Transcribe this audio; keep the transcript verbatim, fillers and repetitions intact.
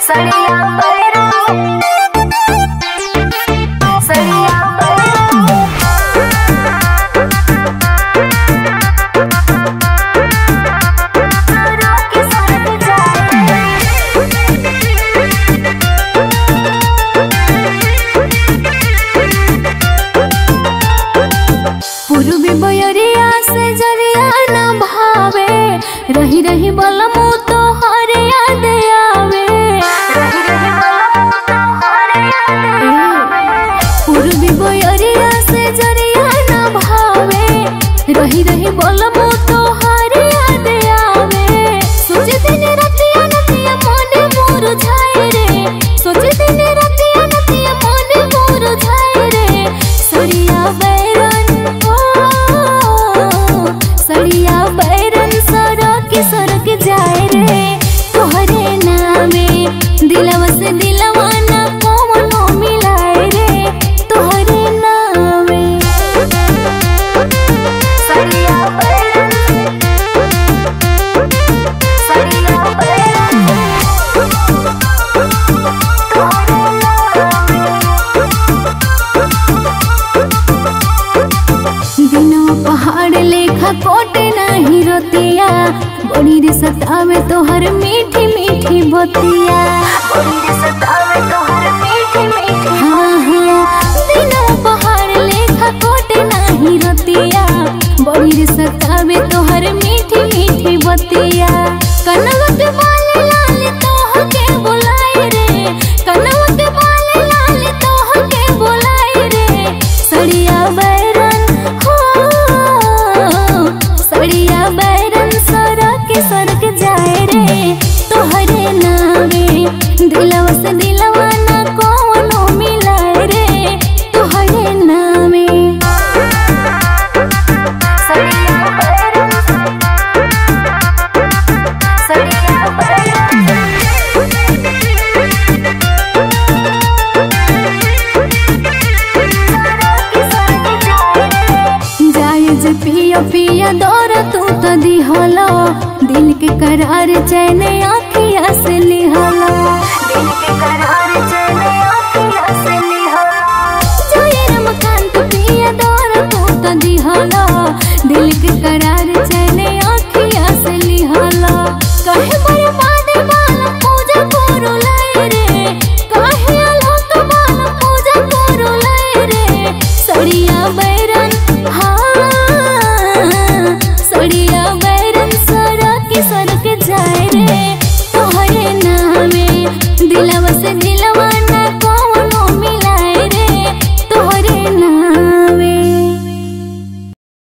सड़िया बैरा सड़िया बैरा सरों के सरक जाए पूर्वी बयरिया से जरिया न भावे रही रही बलमु तो हरे याद आवे रही रही बलमु तो हरे याद आवे पूर्वी बयरिया से जरिया न भावे रही रही बलमु तो हरे याद आवे सोच दिन रातिया नतिया मन मोर छाए रे सोच दिन रातिया नतिया मन मोर छाए रे सड़िया बैरन सड़िया बैरन सड़क सड़क जाए रे तोहरे नामे दिलवा से दिलवा ना कौनो मिलाए रे तोहरे नामे सड़िया बैरन सड़िया बैरन तोहरे दिनों पहाड़ लेखा कोटे नहीं रोतिया बड़ी रे सतावे तोहर मीठी मीठी बतिया बड़ी रे सतावे तोहर मीठी मीठी हाँ हाँ दिनों पहाड़ लेखा कोटे नहीं रोतिया बड़ी रे सतावे तोहर मीठी मीठी बतिया कनवा के बाल लाल तोह के बुलाए रे कनवा के बाल लाल तोह के बुलाए रे सड़िया बैरन सड़िया बैरन सड़क सड़क जाए रे तोहरे नामे दिलवा से दिलवा ना कौनो मिलाए रे तोहरे नामे सड़िया बैरन सड़िया बैरन जाए जे पिया पिया दौर तू तो दिहलो दिल के करार चैन आँखिया से